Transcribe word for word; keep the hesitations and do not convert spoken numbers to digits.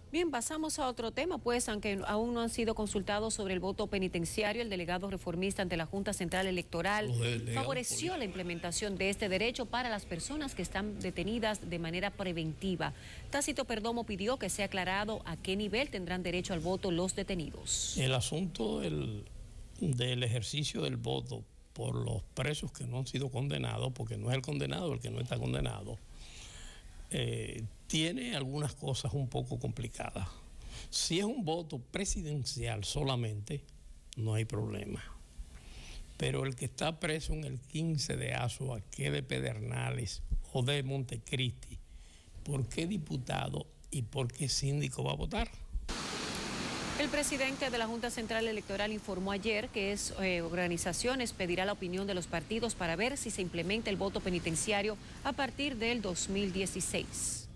Bien, pasamos a otro tema, pues, aunque aún no han sido consultados sobre el voto penitenciario, el delegado reformista ante la Junta Central Electoral favoreció la implementación de este derecho para las personas que están detenidas de manera preventiva. Tácito Perdomo pidió que sea aclarado a qué nivel tendrán derecho al voto los detenidos. El asunto del, del ejercicio del voto por los presos que no han sido condenados, porque no es el condenado el que no está condenado, Eh, tiene algunas cosas un poco complicadas. Si es un voto presidencial solamente, no hay problema. Pero el que está preso en el quince de Azua, que de Pedernales o de Montecristi, ¿por qué diputado y por qué síndico va a votar? El presidente de la Junta Central Electoral informó ayer que es, eh, organizaciones pedirá la opinión de los partidos para ver si se implementa el voto penitenciario a partir del dos mil dieciséis.